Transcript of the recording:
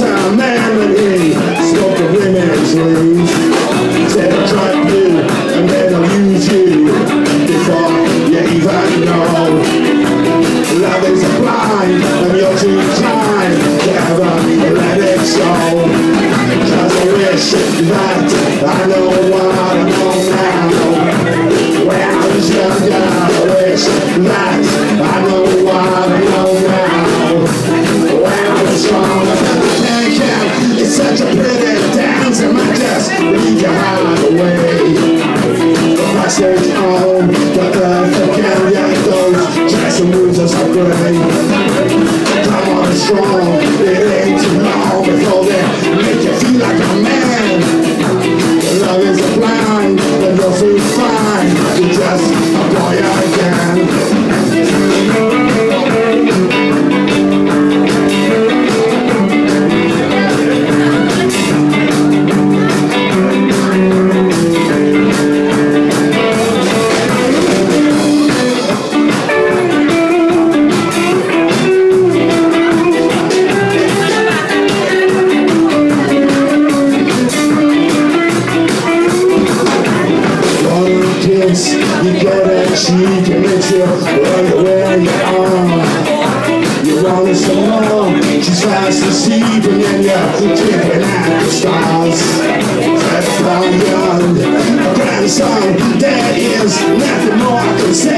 time man when he smoked the women's leaves. Said I'll drop you and then I'll use you before you even know. Love is blind and you're too kind to ever let it show. Cause I wish that I know what I know now. When I was younger, I wish that I know what I know now. When I was strong, thank you. It's such a pretty dance, and I just leave your heart away. I stayed home, but again, yeah, those dressing rooms are so great. Come on, strong, it ain't too long before they make you feel like a man. Love is a blind, but you'll feel fine. You're just a boy again. You get that cheek and makes you wonder where you are. You're running so long, she's fast asleep, and then you're tripping at the stars. That's how young, grandson, there is nothing more I can say.